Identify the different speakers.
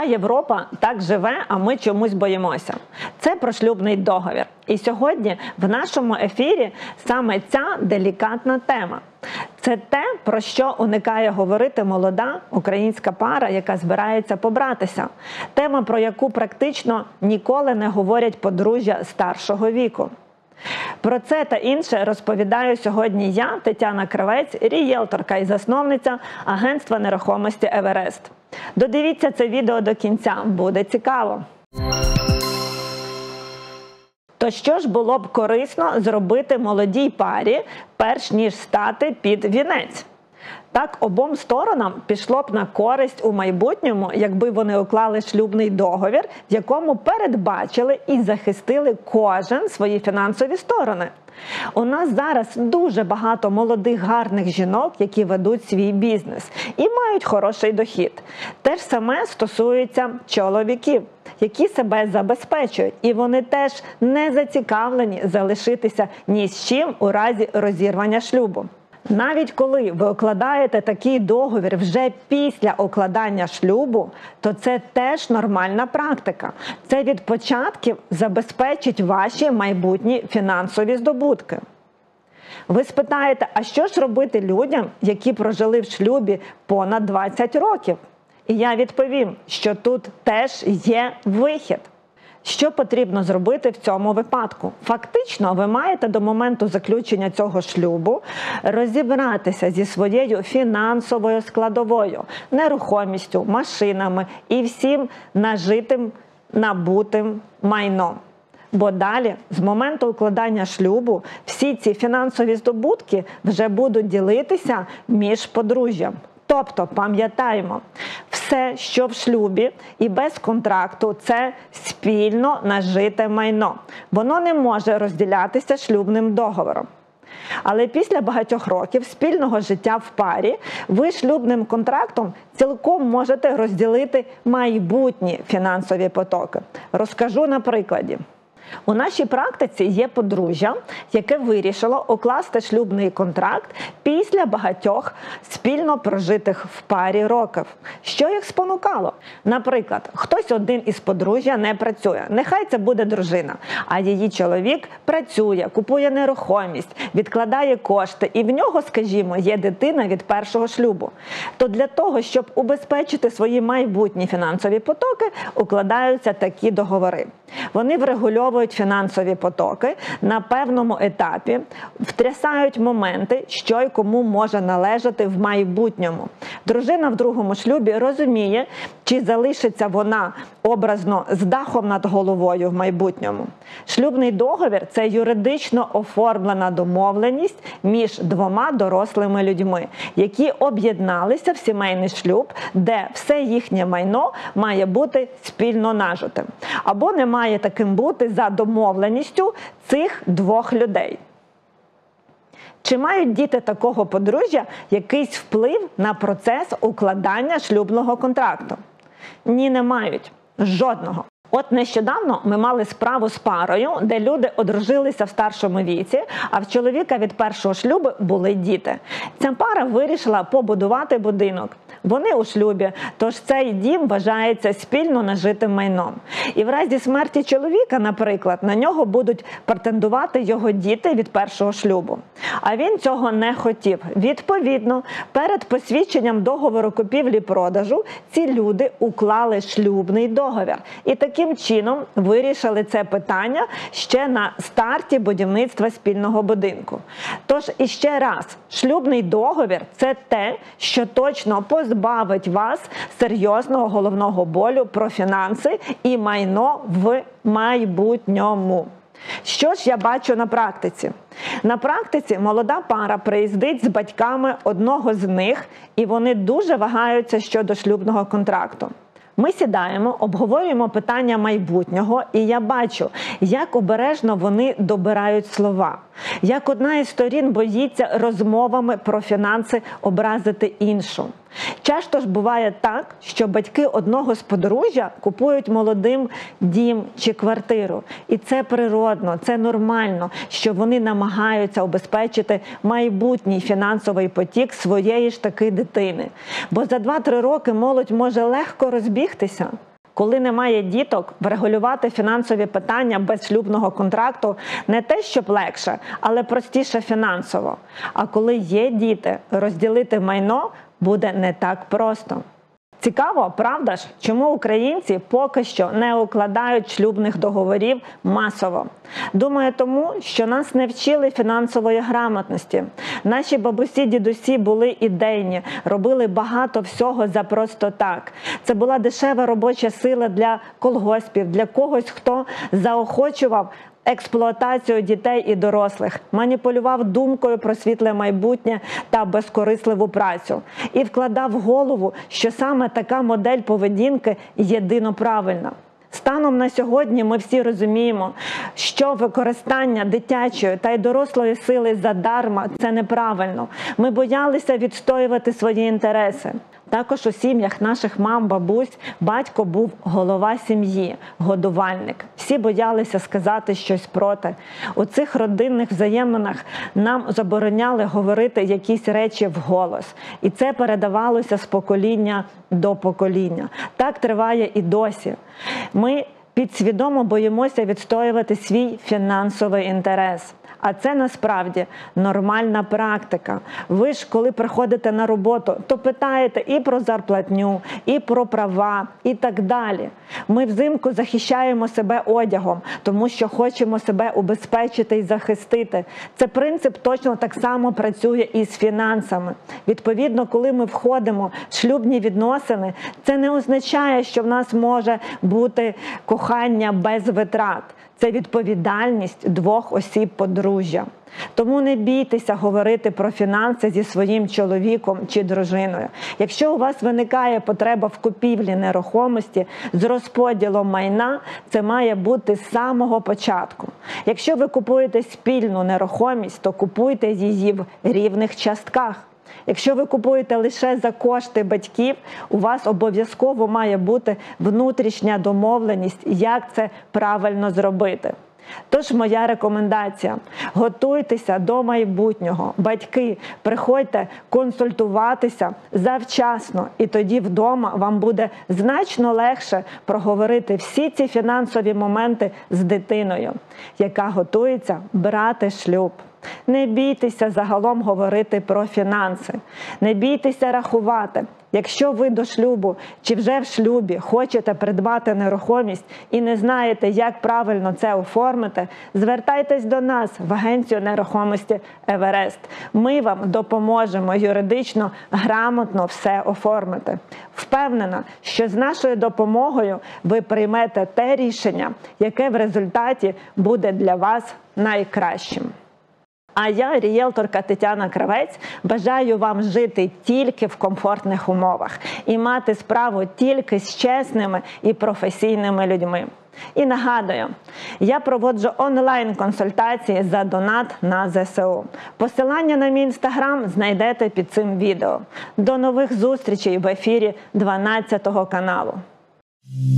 Speaker 1: Європа так живе, а ми чомусь боїмося. Це про шлюбний договір. І сьогодні в нашому ефірі саме ця делікатна тема. Це те, про що уникає говорити молода українська пара, яка збирається побратися. Тема, про яку практично ніколи не говорять подружжя старшого віку. Про це та інше розповідаю сьогодні я, Тетяна Кравець, рієлторка і засновниця агентства нерухомості «Еверест». Додивіться це відео до кінця, буде цікаво. То що ж було б корисно зробити молодій парі, перш ніж стати під вінець? Так обом сторонам пішло б на користь у майбутньому, якби вони уклали шлюбний договір, в якому передбачили і захистили кожен свої фінансові сторони. У нас зараз дуже багато молодих гарних жінок, які ведуть свій бізнес і мають хороший дохід. Те ж саме стосується чоловіків, які себе забезпечують, і вони теж не зацікавлені залишитися ні з чим у разі розірвання шлюбу. Навіть коли ви укладаєте такий договір вже після укладання шлюбу, то це теж нормальна практика. Це від початків забезпечить ваші майбутні фінансові здобутки. Ви спитаєте, а що ж робити людям, які прожили в шлюбі понад 20 років? І я відповім, що тут теж є вихід. Що потрібно зробити в цьому випадку? Фактично, ви маєте до моменту заключення цього шлюбу розібратися зі своєю фінансовою складовою, нерухомістю, машинами і всім нажитим, набутим майном. Бо далі, з моменту укладання шлюбу, всі ці фінансові здобутки вже будуть ділитися між подружжям. Тобто, пам'ятаємо, все, що в шлюбі і без контракту – це спільно нажите майно. Воно не може розділятися шлюбним договором. Але після багатьох років спільного життя в парі ви шлюбним контрактом цілком можете розділити майбутні фінансові потоки. Розкажу на прикладі. У нашій практиці є подружжя, яке вирішило укласти шлюбний контракт після багатьох спільно прожитих в парі років. Що їх спонукало? Наприклад, хтось один із подружжя не працює, нехай це буде дружина, а її чоловік працює, купує нерухомість, відкладає кошти, і в нього, скажімо, є дитина від першого шлюбу. То для того, щоб убезпечити свої майбутні фінансові потоки, укладаються такі договори. Вони врегульовують фінансові потоки на певному етапі, втрясають моменти, що й кому може належати в майбутньому. Дружина в другому шлюбі розуміє, чи залишиться вона образно з дахом над головою в майбутньому. Шлюбний договір – це юридично оформлена домовленість між двома дорослими людьми, які об'єдналися в сімейний шлюб, де все їхнє майно має бути спільно нажитим. Або не має таким бути за домовленістю цих двох людей. Чи мають діти такого подружжя якийсь вплив на процес укладання шлюбного контракту? Ні, не мають. Жодного. От нещодавно ми мали справу з парою, де люди одружилися в старшому віці, а в чоловіка від першого шлюбу були діти. Ця пара вирішила побудувати будинок. Вони у шлюбі, тож цей дім вважається спільно нажитим майном. І в разі смерті чоловіка, наприклад, на нього будуть претендувати його діти від першого шлюбу. А він цього не хотів. Відповідно, перед посвідченням договору купівлі-продажу ці люди уклали шлюбний договір. І таким чином вирішили це питання ще на старті будівництва спільного будинку. Тож, іще раз, шлюбний договір – це те, що точно позбавить вас серйозного головного болю про фінанси і майно в майбутньому. Що ж я бачу на практиці? На практиці молода пара приїздить з батьками одного з них, і вони дуже вагаються щодо шлюбного контракту. Ми сідаємо, обговорюємо питання майбутнього, і я бачу, як обережно вони добирають слова. Як одна із сторін боїться розмовами про фінанси образити іншу. Часто ж буває так, що батьки одного з подружжя купують молодим дім чи квартиру. І це природно, це нормально, що вони намагаються обезпечити майбутній фінансовий потік своєї ж таки дитини. Бо за 2-3 роки молодь може легко розбігтися. Коли немає діток, врегулювати фінансові питання без шлюбного контракту не те, щоб легше, але простіше фінансово. А коли є діти, розділити майно буде не так просто. Цікаво, правда ж, чому українці поки що не укладають шлюбних договорів масово? Думаю, тому, що нас не вчили фінансової грамотності. Наші бабусі-дідусі були ідейні, робили багато всього за просто так. Це була дешева робоча сила для колгоспів, для когось, хто заохочував експлуатацію дітей і дорослих, маніпулював думкою про світле майбутнє та безкорисливу працю і вкладав в голову, що саме така модель поведінки єдино правильна. Станом на сьогодні ми всі розуміємо, що використання дитячої та й дорослої сили задарма – це неправильно. Ми боялися відстоювати свої інтереси. Також у сім'ях наших мам, бабусь, батько був голова сім'ї, годувальник. Всі боялися сказати щось проти. У цих родинних взаєминах нам забороняли говорити якісь речі вголос. І це передавалося з покоління до покоління. Так триває і досі. Ми підсвідомо боїмося відстоювати свій фінансовий інтерес. А це насправді нормальна практика. Ви ж, коли приходите на роботу, то питаєте і про зарплатню, і про права, і так далі. Ми взимку захищаємо себе одягом, тому що хочемо себе убезпечити і захистити. Це принцип точно так само працює і з фінансами. Відповідно, коли ми входимо в шлюбні відносини, це не означає, що в нас може бути кохання без витрат. Це відповідальність двох осіб подружжя. Тому не бійтеся говорити про фінанси зі своїм чоловіком чи дружиною. Якщо у вас виникає потреба в купівлі нерухомості з розподілом майна, це має бути з самого початку. Якщо ви купуєте спільну нерухомість, то купуйте її в рівних частках. Якщо ви купуєте лише за кошти батьків, у вас обов'язково має бути внутрішня домовленість, як це правильно зробити. Тож моя рекомендація – готуйтеся до майбутнього. Батьки, приходьте консультуватися завчасно, і тоді вдома вам буде значно легше проговорити всі ці фінансові моменти з дитиною, яка готується брати шлюб. Не бійтеся загалом говорити про фінанси. Не бійтеся рахувати. Якщо ви до шлюбу чи вже в шлюбі хочете придбати нерухомість і не знаєте, як правильно це оформити, звертайтесь до нас в агенцію нерухомості «Еверест». Ми вам допоможемо юридично грамотно все оформити. Впевнена, що з нашою допомогою ви приймете те рішення, яке в результаті буде для вас найкращим. А я, рієлторка Тетяна Кравець, бажаю вам жити тільки в комфортних умовах і мати справу тільки з чесними і професійними людьми. І нагадую, я проводжу онлайн-консультації за донат на ЗСУ. Посилання на мій інстаграм знайдете під цим відео. До нових зустрічей в ефірі 12 каналу.